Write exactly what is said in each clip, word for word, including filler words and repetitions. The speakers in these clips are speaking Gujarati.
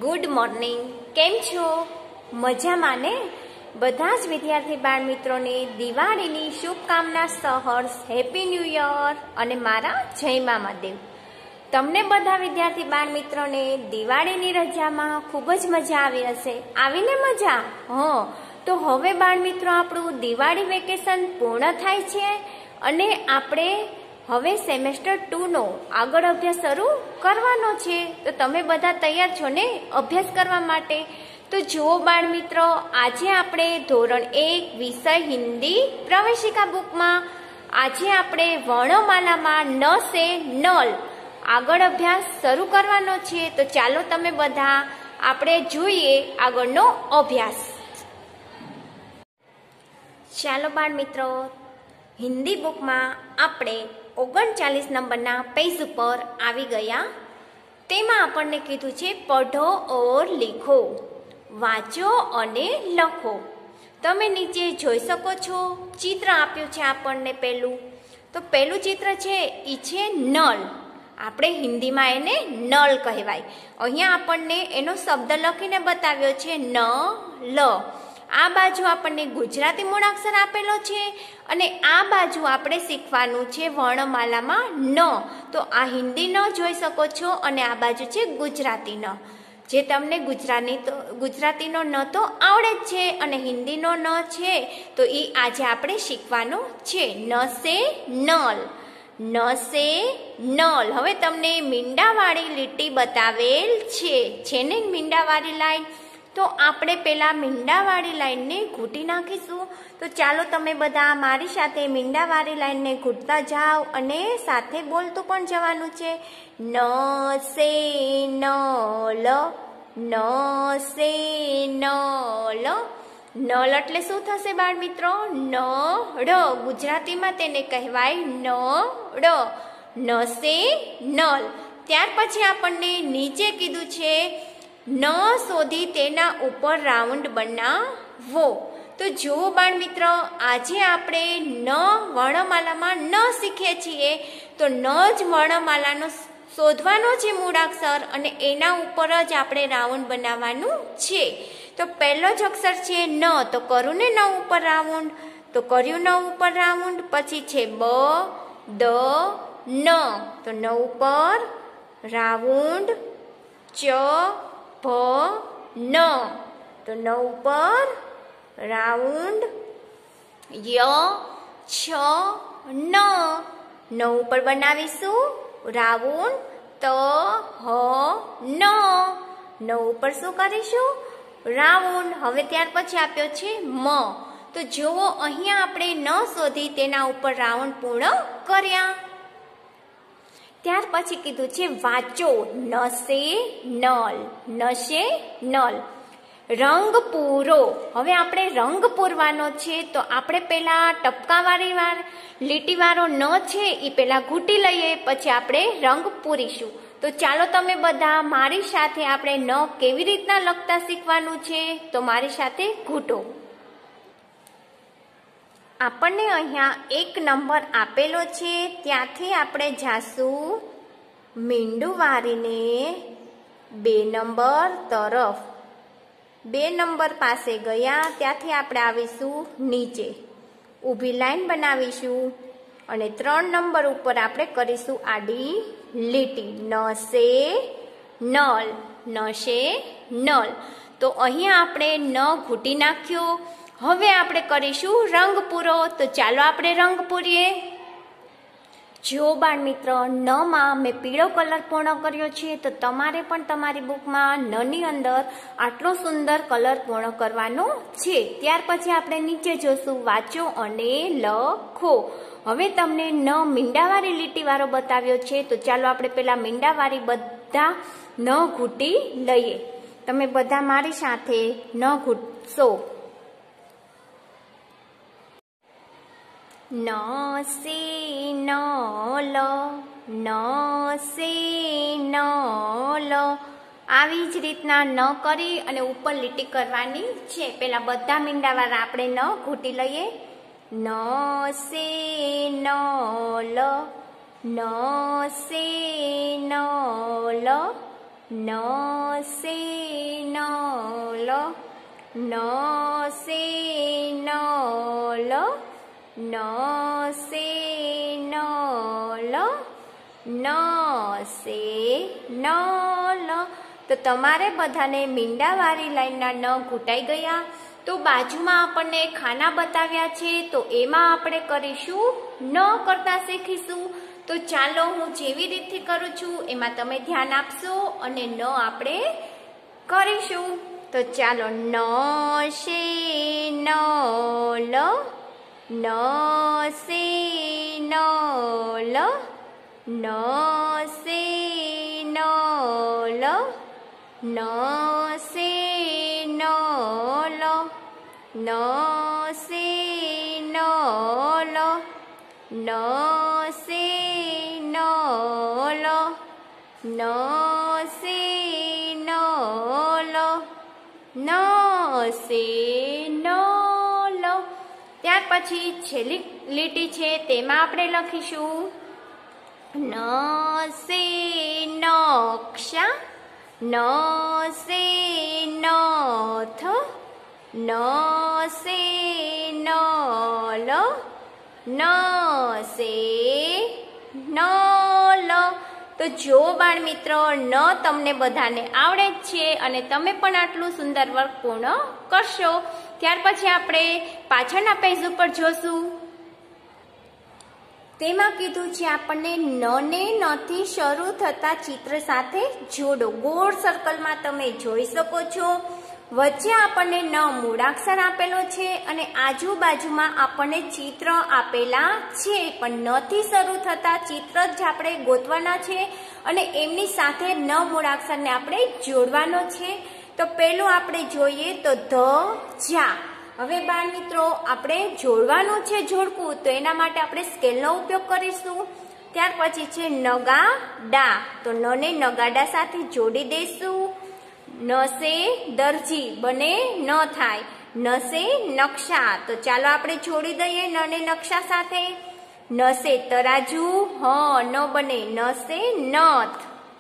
Good morning. કેમ છો? મજામાં ને? બધા જ વિદ્યાર્થી બાળ મિત્રોને દિવાળીની શુભકામના સહર્ષ હેપી ન્યૂ યર અને મારા જય મામાદેવ. તમને બધા વિદ્યાર્થી બાળ મિત્રોને દિવાળીની રજામાં ખૂબ જ મજા આવી હશે. આવીને મજા? હા. તો હવે બાળ મિત્રો આપણું દિવાળી વેકેશન પૂર્ણ થાય છે અને આપણે હવે સેમેસ્ટર ટુ નો આગળ અભ્યાસ શરૂ કરવાનો છે. તો તમે બધા તૈયાર છો ને અભ્યાસ કરવા માટે? તો જુઓ બાળ મિત્રો, આજે આપણે ધોરણ એક વિષય હિન્દી પ્રવેશિકા બુકમાં આજે આપણે વર્ણમાલામાં ન સે નલ આગળ અભ્યાસ શરૂ કરવાનો છે. તો ચાલો તમે બધા આપણે જોઈએ આગળનો અભ્યાસ. ચાલો બાળ મિત્રો, હિન્દી બુકમાં આપણે ઓગણચાલીસ નંબરના પેજ ઉપર આવી ગયા. તેમાં આપણને કીધું છે પઢો ઓર લીખો, વાંચો અને લખો. તમે નીચે જોઈ શકો છો ચિત્ર આપ્યું છે આપણને. પહેલું તો પહેલું ચિત્ર છે એ છે નળ. આપણે હિન્દીમાં એને નળ કહેવાય. અહીંયા આપણને એનો શબ્દ લખીને બતાવ્યો છે ન લ. આ બાજુ આપણને ગુજરાતી મૂળાક્ષર આપેલો છે અને આ બાજુ આપણે શીખવાનું છે વર્ણમાલામાં ન. તો આ હિન્દી ન જોઈ શકો છો અને આ બાજુ છે ગુજરાતી ન. જે તમને ગુજરાતી તો ગુજરાતીનો ન તો આવડે જ છે અને હિન્દીનો ન છે તો એ આજે આપણે શીખવાનો છે. ન સે નલ, ન સે નલ. હવે તમને મીંડાવાળી લીટી બતાવેલ છે છે ને મીંડાવાળી લાઈન. તો આપણે પેલા મીંડાવાળી લાઈનને ઘૂંટી નાખીશું. તો ચાલો તમે બધા મારી સાથે મીંડાવાળી લાઈનને ઘૂંટતા જાઓ અને સાથે બોલતું પણ જવાનું છે. ન સે નલ, ન સે નલ. નળ એટલે શું થશે બાળ મિત્રો? નળ. ગુજરાતીમાં તેને કહેવાય નળ. ન સે નલ. ત્યાર પછી આપણને નીચે કીધું છે ન શોધી તેના ઉપર રાઉન્ડ બનાવો. તો જુઓ બાળ મિત્રો, આજે આપણે ન વર્ણમાલામાં ન શીખીએ છીએ. તો ન જ વર્ણમાલાનો શોધવાનો છે મૂળાક્ષર અને એના ઉપર જ આપણે રાઉન્ડ બનાવવાનું છે. તો પહેલો જ અક્ષર છે ન. તો કરું ને ન ઉપર રાઉન્ડ. તો કર્યું ન ઉપર રાઉન્ડ. પછી છે બ, દ, ન. તો ન ઉપર રાઉન્ડ. ચ, ભ, ન. તો ન ઉપર રાઉન્ડ. ય, છ, ન. ન ઉપર બનાવીશું રાઉન્ડ. ત, હ, ન. ન ઉપર શું કરીશું? રાઉન્ડ. હવે ત્યાર પછી આપ્યો છે મ. તો જુઓ અહીંયા આપણે ન શોધી તેના ઉપર રાઉન્ડ પૂર્ણ કર્યા. ત્યાર પછી કીધું છે વાંચો. ન સે નલ, ન સે નલ. રંગ પૂરો. હવે આપણે રંગ પૂરવાનો છે. તો આપણે પેલા ટપકાવાળી વાર લીટીવાળો ન છે એ પેલા ઘૂંટી લઈએ, પછી આપણે રંગ પૂરીશું. તો ચાલો તમે બધા મારી સાથે આપણે ન કેવી રીતના લખતા શીખવાનું છે. તો મારી સાથે ઘૂંટો. આપણને અહીંયા એક નંબર આપેલો છે, ત્યાંથી આપણે જાશું મીંડું વારીને બે નંબર તરફ. બે નંબર પાસે ગયા ત્યાંથી આપણે આવીશું નીચે, ઊભી લાઈન બનાવીશું અને ત્રણ નંબર ઉપર આપણે કરીશું આડી લીટી. ન સે નલ, ન સે નલ. તો અહીંયા આપણે ન ઘૂંટી નાખ્યો. હવે આપણે કરીશું રંગ પૂરો. તો ચાલો આપણે રંગ પૂરીએ. જો બાળ મિત્રો, ન માં મેં પીળો કલર પૂર્ણ કર્યો છે. તો તમારે પણ તમારી બુકમાં ન ની અંદર આટલો સુંદર કલર પૂર્ણ કરવાનો છે. ત્યાર પછી આપણે નીચે જોશું વાંચો અને લખો. હવે તમને ન મીંડાવાળી લીટીવાળો બતાવ્યો છે. તો ચાલો આપણે પેલા મીંડાવાળી બધા ન ઘૂંટી લઈએ. તમે બધા મારી સાથે ન ઘૂંટશો. ન સે નલ, ન સે નલ. આવી જ રીતના ન કરી અને ઉપર લીટી કરવાની છે. પેલા બધા મીંડાવાળા આપણે ન ઘૂંટી લઈએ. ન સે નલ, ન સે નલ, ન સે નલ, ન સે નલ, ન સે નલ, ન સે નલ. તો તમારે બધાને મીંડાવાળી લાઈનના ન ઘૂંટાઈ ગયા. તો બાજુમાં આપણને ખાના બતાવ્યા છે, તો એમાં આપણે કરીશું ન કરતા શીખીશું. તો ચાલો હું જેવી રીતથી કરું છું એમાં તમે ધ્યાન આપશો અને ન આપણે કરીશું. તો ચાલો, ન સે નલ, ન સે નલ, ન સે નલ, ન સે નલ, ન સે નલ, ન સે નલ, ન સે નલ, ન સે નલ. ત્યાર પછી છેલ્લી લીટી છે તેમાં આપણે લખીશું ન સે નક્ષા, ન સે નથ, ન સે નલ, ન સે નલ. તો જો બાળ મિત્રો, ન તમને બધાને આવડે જ છે અને તમે પણ આટલું સુંદર વર્ક પૂર્ણ કરશો. ત્યાર પછી આપણે પાછળના પેજ ઉપર જોશું. તેમાં કીધું છે આપણને ન ને નથી શરૂ થતા ચિત્ર સાથે જોડો. ગોળ સર્કલમાં તમે જોઈ શકો છો. વચ્ચે આપણને ન મૂળાક્ષર આપેલો છે અને આજુબાજુમાં આપણને ચિત્ર આપેલા છે, પણ નથી શરૂ થતા ચિત્ર જ આપણે ગોતવાના છે અને એમની સાથે ન મૂળાક્ષરને આપણે જોડવાનો છે. તો પેલું આપણે જોઈએ તો ધ જા. હવે બાળ મિત્રો, આપણે જોડવાનું છે જોડકું, તો એના માટે આપણે સ્કેલનો ઉપયોગ કરીશું. ત્યાર પછી છે નગા ડા, તો ન ને નગાડા સાથે જોડી દઈશું. ન સે દરજી, બને ન થાય. ન સે નકશા, તો ચાલો આપણે જોડી દઈએ ન ને નકશા સાથે. ન સે તરાજુ, હ ન બને. ન સે નથ,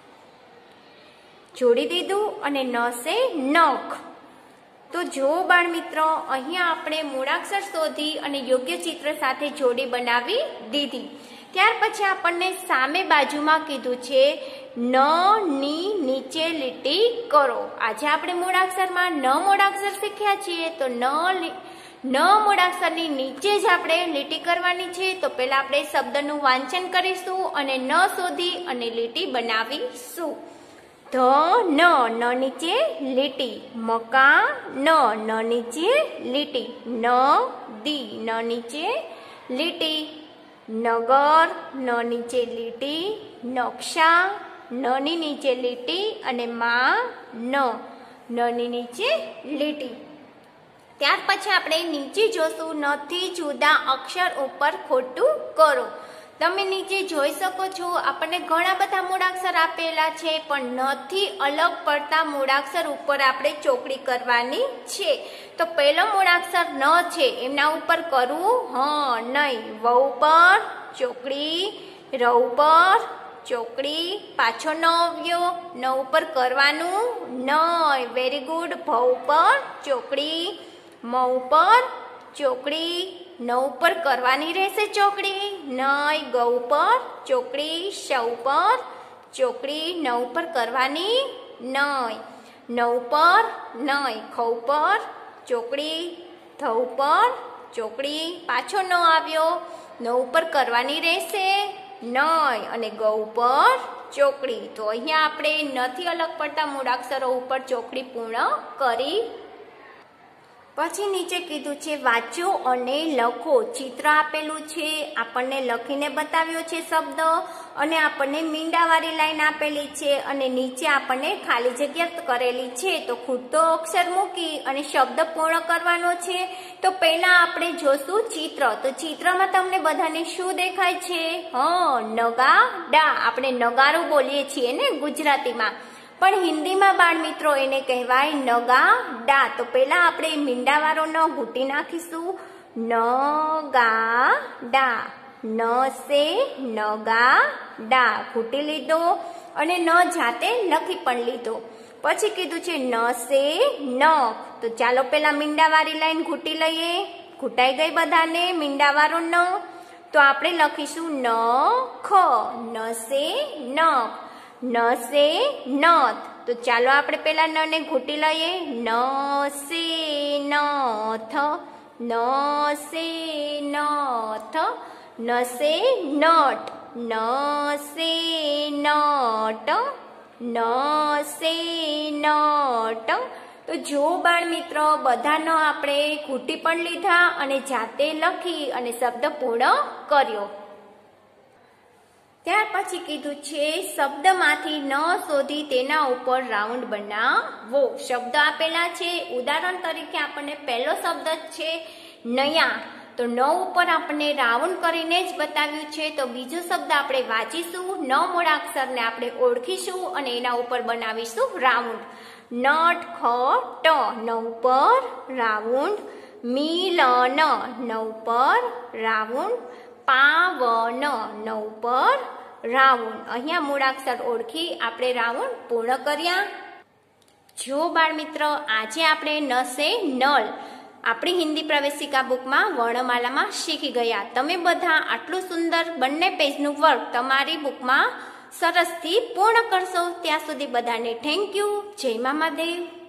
જોડી દીધું. અને ન સે નખ. તો જો બાળ મિત્રો, અહીંયા આપણે મૂળાક્ષર શોધી અને યોગ્ય ચિત્ર સાથે જોડી બનાવી દીધી. ત્યાર પછી આપણને સામે બાજુમાં કીધું છે ન ની નીચે લીટી કરો. આજે આપણે મૂળાક્ષરમાં ન મૂળાક્ષર શીખ્યા છીએ, તો ન ન મૂળાક્ષરની નીચે જ આપણે લીટી કરવાની છે. તો પહેલા આપણે શબ્દનું વાંચન કરીશું અને ન શોધી અને લીટી બનાવીશું. ધ ન, ન નીચે લીટી. મકા ન, ન નીચે લીટી. ન દી, ન નીચે લીટી. નગર, ન નીચે લીટી. નકશા, ન ની નીચે લીટી. અને માં ન, ન ની નીચે લીટી. ત્યાર પછી આપણે નીચે જોશું નથી જુદા અક્ષર ઉપર ખોટું કરો. તમે નીચે જોઈ શકો છો, આપણને ઘણા બધા મૂળાક્ષર આપેલા છે, પણ નથી અલગ પડતા મૂળાક્ષર ઉપર આપણે ચોકડી કરવાની છે. તો પહેલો મૂળાક્ષર ન છે, એમના ઉપર કરવું હ નહીં. વ ઉપર ચોકડી, ર ઉપર ચોકડી, પાછો ન આવ્યો. ન ઉપર કરવાનું નય. Very good. ભ ઉપર ચોકડી, મ ઉપર ચોકડી, ન ઉપર કરવાની રહેશે ચોકડી નય. ગ ઉપર ચોકડી, શ ઉપર ચોકડી, ન ઉપર કરવાની નય. ન ઉપર નય. ખ ઉપર ચોકડી, ધ ઉપર ચોકડી, પાછો ન આવ્યો. ન ઉપર કરવાની રહેશે નય અને ગ ઉપર ચોકડી. તો અહીંયા આપણે નથી અલગ પડતા મૂળાક્ષરો ઉપર ચોકડી પૂર્ણ કરી. પછી નીચે કીધું છે વાંચો અને લખો. ચિત્ર આપેલું છે, આપણને લખીને બતાવ્યો છે શબ્દ, અને આપણને મીંડાવાળી લાઈન આપેલી છે અને નીચે આપણને ખાલી જગ્યા કરેલી છે. તો ખૂટતો અક્ષર મૂકી અને શબ્દ પૂર્ણ કરવાનો છે. તો પહેલા આપણે જોશું ચિત્ર. તો ચિત્રમાં તમને બધાને શું દેખાય છે? હ નગાડા. આપણે નગારું બોલીએ છીએ ને ગુજરાતીમાં, પણ હિન્દીમાં બાળ મિત્રો એને કહેવાય નગાડા. તો પહેલા આપણે મીંડાવાળો ન ઘૂંટી નાખીશું. નગાડા. ન સે નગાડા ઘૂંટી લીધો. અને ન જાતે લખી પણ લીધો. પછી કીધું છે ન સે નખ. તો ચાલો પેલા મીંડાવાળી લાઈન ઘૂંટી લઈએ. ઘૂંટાઈ ગઈ બધાને મીંડાવાળો ન. તો આપણે લખીશું નખ. ન સે નખ. ન સે નથ. તો ચાલો આપણે પેલા ન ને ઘૂંટી લઈએ. ન સે નથ. ન સે નથ. ન સે નટ. ન સે નટ. ન સે નટ. તો જો બાળ મિત્રો બધાનો આપણે ઘૂંટી પણ લીધા અને જાતે લખી અને શબ્દ પૂર્ણ કર્યો. ત્યાર પછી કીધું છે શબ્દમાંથી ન શોધી તેના ઉપર રાઉન્ડ બનાવો. શબ્દ આપેલા છે. ઉદાહરણ તરીકે આપણને પહેલો શબ્દ છે નયા. તો ન ઉપર આપણને રાઉન્ડ કરીને જ બતાવ્યું છે. તો બીજો શબ્દ આપણે વાંચીશું. ન મૂળાક્ષરને આપણે ઓળખીશું અને એના ઉપર બનાવીશું રાઉન્ડ. નટ ખટ. ન ઉપર રાઉન્ડ. મિલન. ન ઉપર રાઉન્ડ. પાવન. ન ઉપર રાઉન્ડ. અહીંયા મૂળાક્ષર ઓળખી આપણે રાઉન્ડ પૂર્ણ કર્યા. જો બાળ મિત્ર આજે આપણે ન સે નલ આપણી હિન્દી પ્રવેશિકા બુકમાં વર્ણમાલામાં શીખી ગયા. તમે બધા આટલું સુંદર બંને પેજનું વર્ક તમારી બુકમાં સરસથી પૂર્ણ કરશો. ત્યાં સુધી બધાને થેન્ક યુ. જય મહાદેવ.